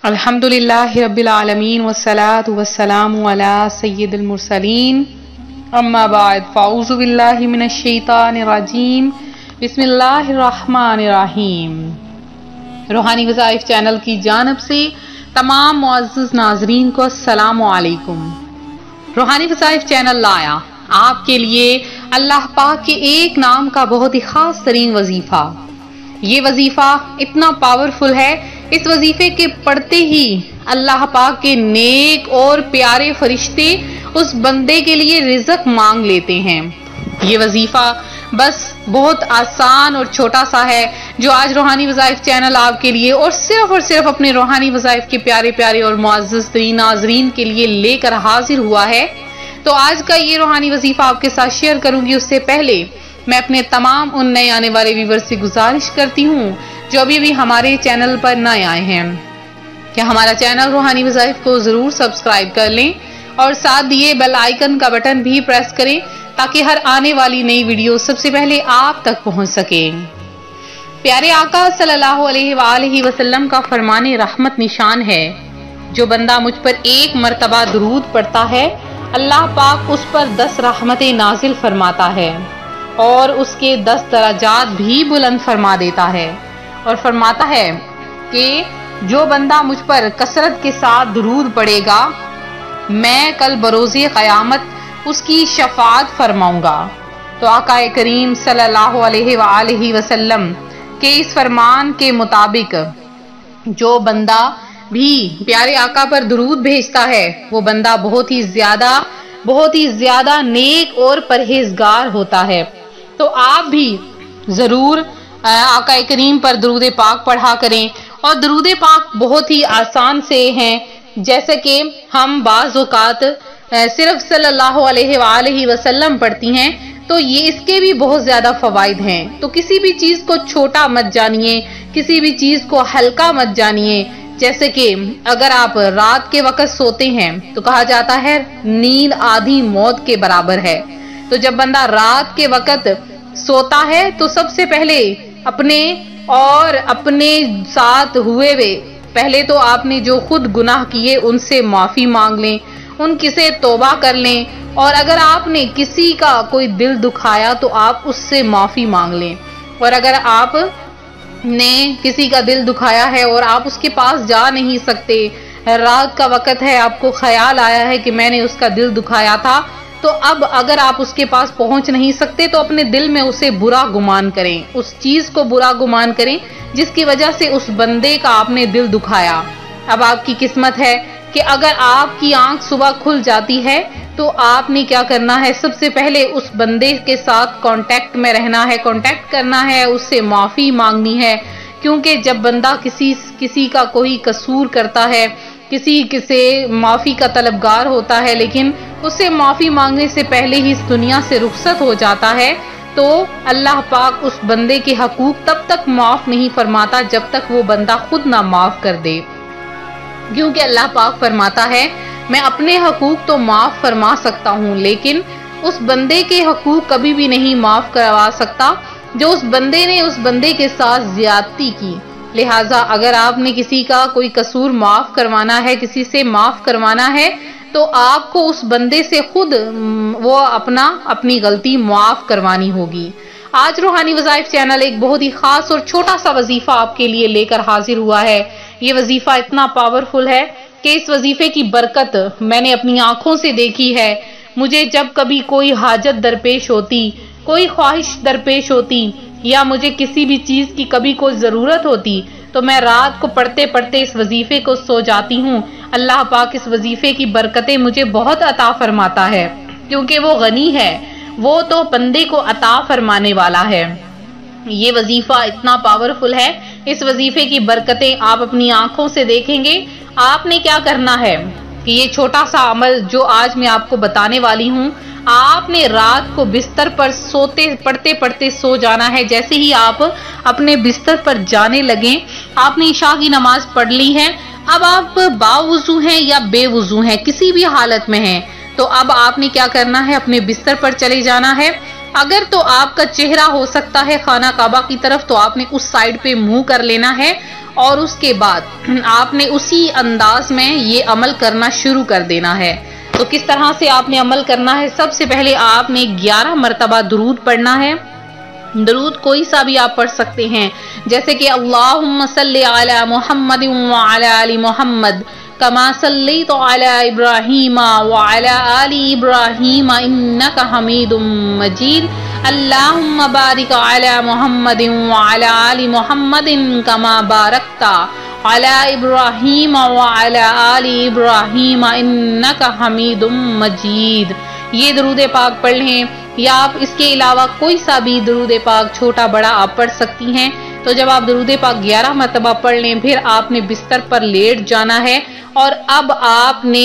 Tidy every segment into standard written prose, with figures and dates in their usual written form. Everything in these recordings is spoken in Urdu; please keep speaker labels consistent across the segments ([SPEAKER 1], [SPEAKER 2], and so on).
[SPEAKER 1] الحمدللہ رب العالمین والصلاة والسلام علی سید المرسلین اما بعد فاعوذ باللہ من الشیطان الرجیم بسم اللہ الرحمن الرحیم۔ روحانی وظائف چینل کی جانب سے تمام معزز ناظرین کو السلام علیکم۔ روحانی وظائف چینل لایا آپ کے لیے اللہ پاک کے ایک نام کا بہت ہی خاص ترین وظیفہ۔ یہ وظیفہ اتنا پاورفل ہے، اس وظیفے کے پڑھتے ہی اللہ پاک کے نیک اور پیارے فرشتے اس بندے کے لیے رزق مانگ لیتے ہیں۔ یہ وظیفہ بس بہت آسان اور چھوٹا سا ہے جو آج روحانی وظائف چینل آپ کے لیے اور صرف اپنے روحانی وظائف کے پیارے پیارے اور معزز ترین ناظرین کے لیے لے کر حاضر ہوا ہے۔ تو آج کا یہ روحانی وظیفہ آپ کے ساتھ شیئر کروں گی، اس سے پہلے میں اپنے تمام ان نئے آنے والے ویورز سے گزارش کرتی ہوں جو ابھی بھی ہمارے چینل پر نئے آئے ہیں کہ ہمارا چینل روحانی وظائف کو ضرور سبسکرائب کر لیں اور ساتھ دیے بیل آئیکن کا بٹن بھی پریس کریں تاکہ ہر آنے والی نئی ویڈیو سب سے پہلے آپ تک پہنچ سکے۔ پیارے آقا صلی اللہ علیہ وآلہ وسلم کا فرمان رحمت نشان ہے، جو بندہ مجھ پر ایک مرتبہ درود پڑھتا ہے اللہ پاک اس پر 10 رحمتیں نازل فرماتا ہے اور اس کے 10 درجات بھی بلند فرما دیتا ہے، اور فرماتا ہے کہ جو بندہ مجھ پر کثرت کے ساتھ درود پڑھے گا میں کل بروز قیامت اس کی شفاعت فرماؤں گا۔ تو آقا کریم صلی اللہ علیہ وآلہ وسلم کے اس فرمان کے مطابق جو بندہ بھی پیارے آقا پر درود بھیجتا ہے وہ بندہ بہت ہی زیادہ نیک اور پرہیزگار ہوتا ہے۔ تو آپ بھی ضرور آقا کریم پر درود پاک پڑھا کریں، اور درود پاک بہت ہی آسان سے ہیں، جیسے کہ ہم بعض اوقات صرف صلی اللہ علیہ وآلہ وسلم پڑھتی ہیں تو یہ اس کے بھی بہت زیادہ فوائد ہیں۔ تو کسی بھی چیز کو چھوٹا مت جانیے، کسی بھی چیز کو ہلکا مت جانیے۔ جیسے کہ اگر آپ رات کے وقت سوتے ہیں تو کہا جاتا ہے نیند آدھی موت کے برابر ہے۔ تو جب بندہ رات کے وقت سوتا ہے تو سب سے پہلے اپنے ساتھ پہلے تو آپ نے جو خود گناہ کیے ان سے معافی مانگ لیں، ان سے توبہ کر لیں، اور اگر آپ نے کسی کا کوئی دل دکھایا تو آپ اس سے معافی مانگ لیں، اور اگر آپ نے کسی کا دل دکھایا ہے اور آپ اس کے پاس جا نہیں سکتے، رات کا وقت ہے، آپ کو خیال آیا ہے کہ میں نے اس کا دل دکھایا تھا، تو اب اگر آپ اس کے پاس پہنچ نہیں سکتے تو اپنے دل میں اسے برا گمان کریں، اس چیز کو برا گمان کریں جس کی وجہ سے اس بندے کا آپ نے دل دکھایا۔ اب آپ کی قسمت ہے کہ اگر آپ کی آنکھ صبح کھل جاتی ہے تو آپ نے کیا کرنا ہے، سب سے پہلے اس بندے کے ساتھ کانٹیکٹ میں رہنا ہے، کانٹیکٹ کرنا ہے، اس سے معافی مانگنی ہے، کیونکہ جب بندہ کسی کا کوئی قصور کرتا ہے، کسی سے معافی کا طلبگار ہوتا ہے لیکن اس سے معافی مانگنے سے پہلے ہی اس دنیا سے رخصت ہو جاتا ہے، تو اللہ پاک اس بندے کے حقوق تب تک معاف نہیں فرماتا جب تک وہ بندہ خود نہ معاف کر دے، کیونکہ اللہ پاک فرماتا ہے میں اپنے حقوق تو معاف فرما سکتا ہوں لیکن اس بندے کے حقوق کبھی بھی نہیں معاف کروا سکتا جو اس بندے نے اس بندے کے ساتھ زیادتی کی۔ لہٰذا اگر آپ نے کسی کا کوئی قصور معاف کروانا ہے، کسی سے معاف کروانا ہے، تو آپ کو اس بندے سے خود وہ اپنی غلطی معاف کروانی ہوگی۔ آج روحانی وظائف چینل ایک بہت ہی خاص اور چھوٹا سا وظیفہ آپ کے لیے لے کر حاضر ہوا ہے۔ یہ وظیفہ اتنا پاورفل ہے کہ اس وظیفے کی برکت میں نے اپنی آنکھوں سے دیکھی ہے۔ مجھے جب کبھی کوئی حاجت درپیش ہوتی، کوئی خواہش درپیش ہوتی، یا مجھے کسی بھی چیز کی کبھی کوئی ضرورت ہوتی تو میں رات کو پڑھتے پڑھتے اس وظیفے کو سو جاتی ہوں۔ اللہ پاک اس وظیفے کی برکتیں مجھے بہت عطا فرماتا ہے، کیونکہ وہ غنی ہے، وہ تو بندے کو عطا فرمانے والا ہے۔ یہ وظیفہ اتنا پاورفل ہے، اس وظیفے کی برکتیں آپ اپنی آنکھوں سے دیکھیں گے۔ آپ نے کیا کرنا ہے کہ یہ چھوٹا سا عمل جو آج میں آپ کو بتانے والی ہوں، آپ نے رات کو بستر پر پڑھتے سو جانا ہے۔ جیسے ہی آپ اپنے بستر پر جانے لگیں، آپ نے عشاء کی نماز پڑھ لی ہے، اب آپ باوضو ہیں یا بے وضو ہیں، کسی بھی حالت میں ہیں، تو اب آپ نے کیا کرنا ہے، اپنے بستر پر چلے جانا ہے اگر تو آپ کا چہرہ ہو سکتا ہے خانہ کعبہ کی طرف تو آپ نے اس سائڈ پہ منہ کر لینا ہے، اور اس کے بعد آپ نے اسی انداز میں یہ عمل کرنا شروع کر دینا ہے۔ تو کس طرح سے آپ نے عمل کرنا ہے؟ سب سے پہلے آپ نے 11 مرتبہ درود پڑھنا ہے۔ درود کوئی سا بھی آپ پڑھ سکتے ہیں، جیسے کہ اللہم صلی علی محمد وعلی آل محمد کما صلیت علی ابراہیم وعلی آل ابراہیم انک حمید مجید، اللہم بارک علی محمد وعلی آل محمد کما بارکت علی ابراہیم وعلی آل ابراہیم انک حمید مجید۔ یہ درود پاک پڑھ لیں، یا آپ اس کے علاوہ کوئی سا بھی درود پاک چھوٹا بڑا آپ پڑھ سکتی ہیں۔ تو جب آپ درود پاک 11 مرتبہ پڑھ لیں، پھر آپ نے بستر پر لیٹ جانا ہے، اور اب آپ نے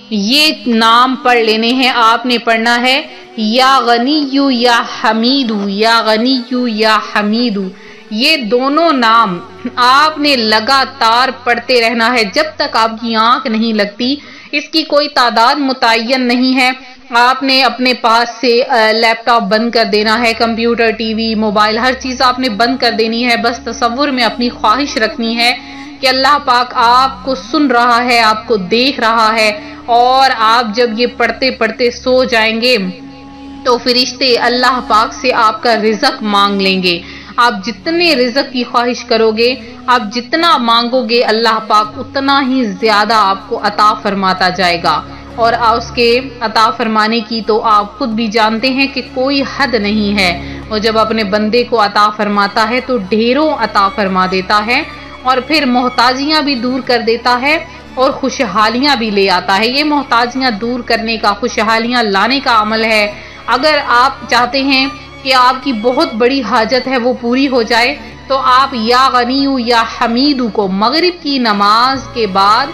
[SPEAKER 1] یہ نام پڑھ لینے ہیں۔ آپ نے پڑھنا ہے یا غنی یا حمید، یا غنی یا حمید۔ یہ دونوں نام آپ نے لگاتار پڑھتے رہنا ہے جب تک آپ کی آنکھ نہیں لگتی۔ اس کی کوئی تعداد متعین نہیں ہے۔ آپ نے اپنے پاس سے لیپ ٹاپ بند کر دینا ہے، کمپیوٹر، ٹی وی، موبائل، ہر چیز آپ نے بند کر دینی ہے۔ بس تصور میں اپنی خواہش رکھنی ہے کہ اللہ پاک آپ کو سن رہا ہے، آپ کو دیکھ رہا ہے، اور آپ جب یہ پڑھتے پڑھتے سو جائیں گے تو فرشتے اللہ پاک سے آپ کا رزق مانگ لیں گے۔ آپ جتنے رزق کی خواہش کرو گے، آپ جتنا مانگو گے، اللہ پاک اتنا ہی زیادہ آپ کو عطا فرماتا جائے گا، اور اس کے عطا فرمانے کی تو آپ خود بھی جانتے ہیں کہ کوئی حد نہیں ہے۔ اور جب اپنے بندے کو عطا فرماتا ہے تو ڈھیروں عطا فرما دیتا ہے، اور پھر محتاجیاں بھی دور کر دیتا ہے اور خوشحالیاں بھی لے آتا ہے۔ یہ محتاجیاں دور کرنے کا، خوشحالیاں لانے کا عمل ہے۔ اگر آپ چاہتے ہیں کہ آپ کی بہت بڑی حاجت ہے وہ پوری ہو جائے، تو آپ یا غنی یا حمید کو مغرب کی نماز کے بعد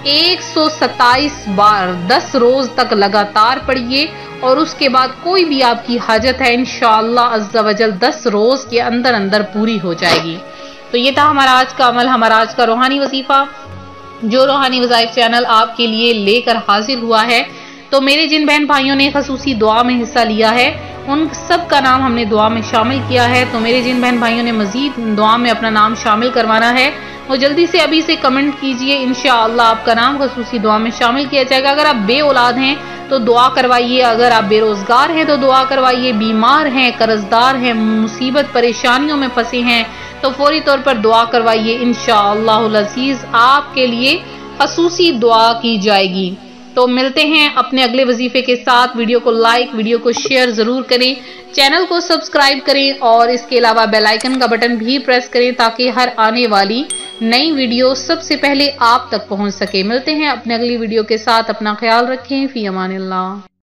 [SPEAKER 1] 127 بار 10 روز تک لگاتار پڑھیے، اور اس کے بعد کوئی بھی آپ کی حاجت ہے انشاءاللہ عز و جل 10 روز کے اندر اندر پوری ہو جائے گی۔ تو یہ تھا ہمارا آج کا عمل، ہمارا آج کا روحانی وظیفہ جو روحانی وظائف چینل آپ کے لیے لے کر حاضر ہوا ہے۔ تو میرے جن بہن بھائیوں نے خصوصی دعا میں حصہ لیا ہے، ان سب کا نام ہم نے دعا میں شامل کیا ہے۔ تو میرے جن بہن بھائیوں نے مزید دعا میں اپنا نام شامل کروانا ہے، وہ جلدی سے ابھی سے کمنٹ کیجئے، انشاءاللہ آپ کا نام خصوصی دعا میں شامل کیا جائے گا۔ اگر آپ بے اولاد ہیں تو دعا کروائیے، اگر آپ بے روزگار ہیں تو دعا کروائیے، بیمار ہیں، قرضدار ہیں، مصیبت پریشانیوں میں پھنسے ہیں تو فوری طور پر دعا کروائیے، انشاءاللہ العزیز آپ کے لیے خصوصی دعا کی جائے گی۔ تو ملتے ہیں اپنے اگلے وظیفے کے ساتھ۔ ویڈیو کو لائک، ویڈیو کو شیئر ضرور کریں، چینل کو سبسکرائب کریں، اور اس کے علاوہ بیل آئیکن کا بٹن بھی پریس کریں تاکہ ہر آنے والی نئی ویڈیو سب سے پہلے آپ تک پہنچ سکے۔ ملتے ہیں اپنے اگلی ویڈیو کے ساتھ، اپنا خیال رکھیں، فی امان اللہ۔